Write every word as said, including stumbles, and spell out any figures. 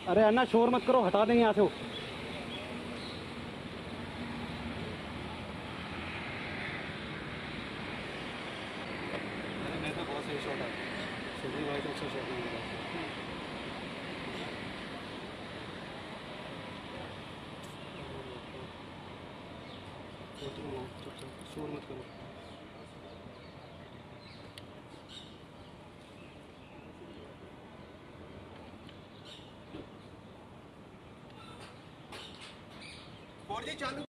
अरे अन्ना शोर मत करो, हटा देंगे यहाँ से वो। अरे मैं तो बहुत सही शॉट है, सुधीर भाई तो अच्छा शॉट नहीं मिला। चुपचाप शोर मत करो। फोर जी चालू।